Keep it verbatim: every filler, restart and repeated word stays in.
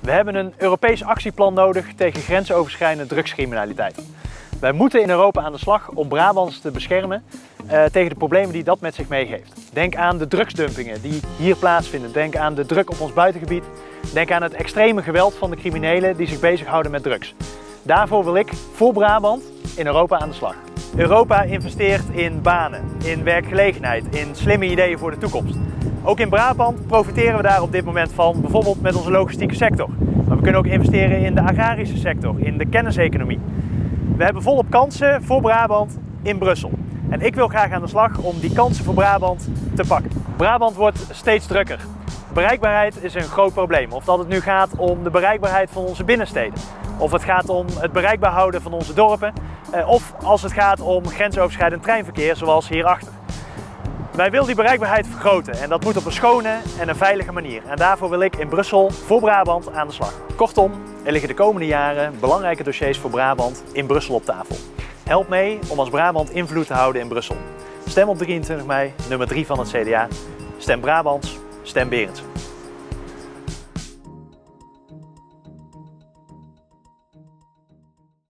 We hebben een Europees actieplan nodig tegen grensoverschrijdende drugscriminaliteit. Wij moeten in Europa aan de slag om Brabants te beschermen uh, tegen de problemen die dat met zich meegeeft. Denk aan de drugsdumpingen die hier plaatsvinden. Denk aan de druk op ons buitengebied. Denk aan het extreme geweld van de criminelen die zich bezighouden met drugs. Daarvoor wil ik voor Brabant in Europa aan de slag. Europa investeert in banen, in werkgelegenheid, in slimme ideeën voor de toekomst. Ook in Brabant profiteren we daar op dit moment van, bijvoorbeeld met onze logistieke sector. Maar we kunnen ook investeren in de agrarische sector, in de kenniseconomie. We hebben volop kansen voor Brabant in Brussel. En ik wil graag aan de slag om die kansen voor Brabant te pakken. Brabant wordt steeds drukker. Bereikbaarheid is een groot probleem. Of dat het nu gaat om de bereikbaarheid van onze binnensteden. Of het gaat om het bereikbaar houden van onze dorpen. Of als het gaat om grensoverschrijdend treinverkeer zoals hierachter. Wij willen die bereikbaarheid vergroten en dat moet op een schone en een veilige manier. En daarvoor wil ik in Brussel voor Brabant aan de slag. Kortom, er liggen de komende jaren belangrijke dossiers voor Brabant in Brussel op tafel. Help mee om als Brabant invloed te houden in Brussel. Stem op drieëntwintig mei, nummer drie van het C D A. Stem Brabants, stem Berendsen.